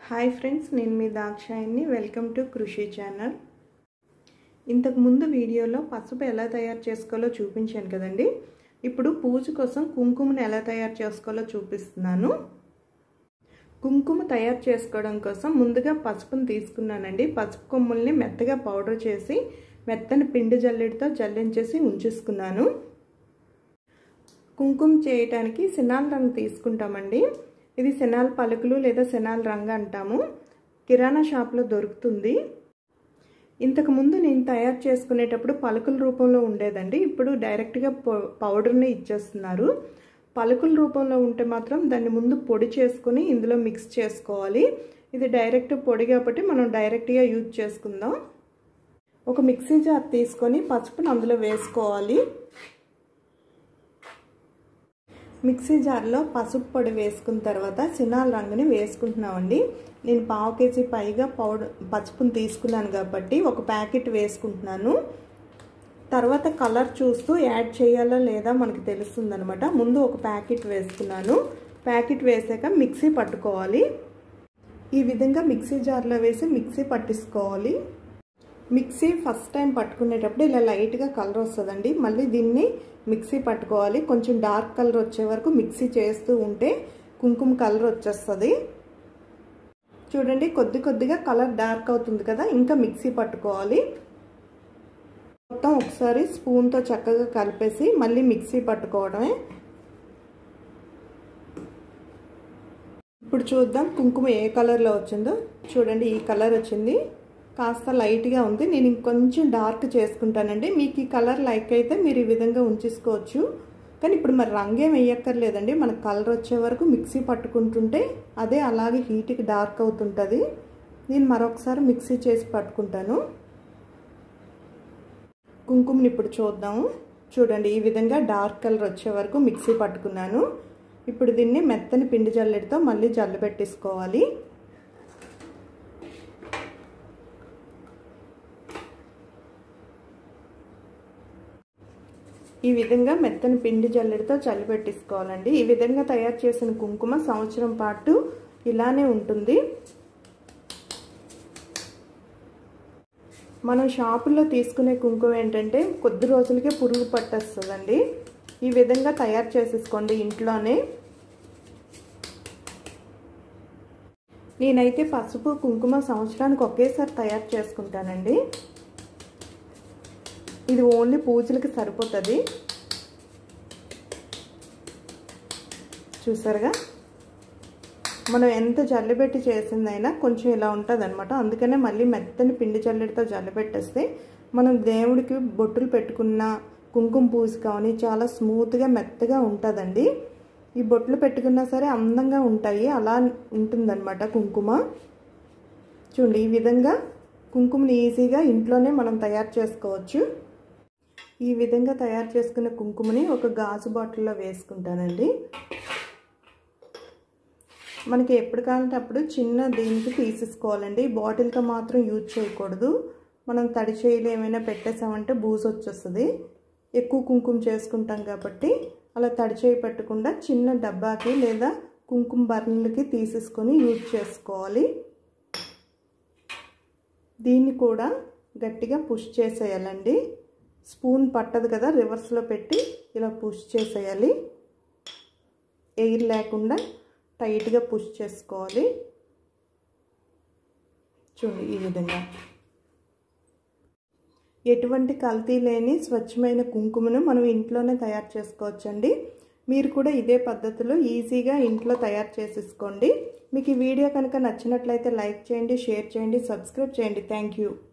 Hi friends, నేను మీ Dakshayini. Welcome to Krishi channel. ఇంతకు ముందు వీడియోలో పసుపు ఎలా తయారు చేసుకోవాలో చూపించాను కదండి. ఇప్పుడు పూజ కోసం కుంకుమను ఎలా తయారు చేసుకోవాలో చూపిస్తున్నాను. కుంకుమ తయారు చేసుకోవడం కోసం ముందుగా పసుపును తీసుకున్నానండి. పసుపు కొమ్ముల్ని మెత్తగా పౌడర్ చేసి మెత్తని పిండి జల్లెడతో జల్లించేసి ఉంచేసుకున్నాను. కుంకుమ చేయడానికి సినాల్ రంగు తీసుకుంటామండి. ఇది సినాల్ పలుకులు లేదా సినాల్ రంగు అంటాము. కిరాణా షాప్లో దొరుకుతుంది. ఇంతకుముందు నేను తయారు చేసుకునేటప్పుడు పలుకుల రూపంలో ఉండేదండి. ఇప్పుడు డైరెక్ట్గా పౌడర్ని ఇచ్చేస్తున్నారు. పలుకుల రూపంలో ఉంటే మాత్రం దాన్ని ముందు పొడి చేసుకుని ఇందులో మిక్స్ చేసుకోవాలి. ఇది డైరెక్ట్ పొడి కాబట్టి మనం డైరెక్ట్గా యూజ్ చేసుకుందాం. ఒక మిక్సీ జార్ తీసుకొని పసుపును అందులో వేసుకోవాలి. మిక్సీ జార్లో పసుపు పొడి వేసుకున్న తర్వాత సినాల్ రంగుని వేసుకుంటున్నామండి. నేను 1/2 కేజీ పైగా పసుపుని తీసుకున్నాను కాబట్టి ఒక ప్యాకెట్ వేసుకుంటున్నాను. తర్వాత కలర్ చూస్తూ యాడ్ చేయాలా లేదా మనకు తెలుస్తుంది అనమాట. ముందు ఒక ప్యాకెట్ వేసుకున్నాను. ప్యాకెట్ వేసాక మిక్సీ పట్టుకోవాలి. ఈ విధంగా మిక్సీ జార్లో వేసి మిక్సీ పట్టించుకోవాలి. మిక్సీ ఫస్ట్ టైం పట్టుకునేటప్పుడు ఇలా లైట్గా కలర్ వస్తుందండి. మళ్ళీ దీన్ని మిక్సీ పట్టుకోవాలి. కొంచెం డార్క్ కలర్ వచ్చే వరకు మిక్సీ చేస్తూ ఉంటే కుంకుమ కలర్ వచ్చేస్తుంది. చూడండి, కొద్ది కొద్దిగా కలర్ డార్క్ అవుతుంది కదా, ఇంకా మిక్సీ పట్టుకోవాలి. మొత్తం ఒకసారి స్పూన్తో చక్కగా కలిపేసి మళ్ళీ మిక్సీ పట్టుకోవడమే. ఇప్పుడు చూద్దాం కుంకుమ ఏ కలర్లో వచ్చిందో. చూడండి, ఈ కలర్ వచ్చింది. కాస్త లైట్గా ఉంది. నేను ఇంకొంచెం డార్క్ చేసుకుంటానండి. మీకు ఈ కలర్ లైక్ అయితే మీరు ఈ విధంగా ఉంచేసుకోవచ్చు. కానీ ఇప్పుడు మరి రంగేం వేయక్కర్లేదండి. మనకు కలర్ వచ్చే వరకు మిక్సీ పట్టుకుంటుంటే అదే అలాగే హీట్కి డార్క్ అవుతుంటుంది. నేను మరొకసారి మిక్సీ చేసి పట్టుకుంటాను. కుంకుమని ఇప్పుడు చూద్దాము. చూడండి, ఈ విధంగా డార్క్ కలర్ వచ్చే వరకు మిక్సీ పట్టుకున్నాను. ఇప్పుడు దీన్ని మెత్తని పిండి జల్లెడతో మళ్ళీ జల్లు పెట్టేసుకోవాలి. ఈ విధంగా మెత్తని పిండి జల్లెడతో చల్లి పెట్టేసుకోవాలండి. ఈ విధంగా తయారు చేసిన కుంకుమ సంవత్సరం పాటు ఇలానే ఉంటుంది. మనం షాపుల్లో తీసుకునే కుంకుమ ఏంటంటే కొద్ది రోజులకే పురుగు పట్టేస్తుందండి. ఈ విధంగా తయారు చేసేసుకోండి ఇంట్లోనే. నేనైతే పసుపు కుంకుమ సంవత్సరానికి ఒకేసారి తయారు చేసుకుంటానండి. ఇది ఓన్లీ పూజలకి సరిపోతుంది. చూసారుగా, మనం ఎంత జల్లెబెట్టి చేసిందైనా కొంచెం ఇలా ఉంటుంది అనమాట. అందుకనే మళ్ళీ మెత్తని పిండి జల్లెడతో జల్లెబెట్టేస్తే మనం దేవుడికి బొట్టులు పెట్టుకున్న కుంకుమ పూజ కానీ చాలా స్మూత్గా మెత్తగా ఉంటుందండి. ఈ బొట్లు పెట్టుకున్నా సరే అందంగా ఉంటాయి. అలా ఉంటుందన్నమాట కుంకుమ. చూడండి, ఈ విధంగా కుంకుమని ఈజీగా ఇంట్లోనే మనం తయారు చేసుకోవచ్చు. ఈ విధంగా తయారు చేసుకున్న కుంకుమని ఒక గాజు బాటిల్లో వేసుకుంటానండి. మనకి ఎప్పుడు కావాలంటే అప్పుడు చిన్న దీనికి తీసేసుకోవాలండి. బాటిల్తో మాత్రం యూజ్ చేయకూడదు. మనం తడి చేయిలు ఏమైనా పెట్టేసామంటే బూజు వచ్చేస్తుంది. ఎక్కువ కుంకుమ చేసుకుంటాం కాబట్టి అలా తడి చేయి పెట్టకుండా చిన్న డబ్బాకి లేదా కుంకుమ బర్నీలకి తీసేసుకొని యూజ్ చేసుకోవాలి. దీన్ని కూడా గట్టిగా పుష్ చేసేయాలండి. స్పూన్ పట్టదు కదా, రివర్స్లో పెట్టి ఇలా పుష్ చేసేయాలి. ఎయిర్ లేకుండా టైట్గా పుష్ చేసుకోవాలి. చూడండి, ఈ విధంగా ఎటువంటి కల్తీ లేని స్వచ్ఛమైన కుంకుమను మనం ఇంట్లోనే తయారు చేసుకోవచ్చండి. మీరు కూడా ఇదే పద్ధతిలో ఈజీగా ఇంట్లో తయారు చేసేసుకోండి. మీకు ఈ వీడియో కనుక నచ్చినట్లయితే లైక్ చేయండి, షేర్ చేయండి, సబ్స్క్రైబ్ చేయండి. Thank you.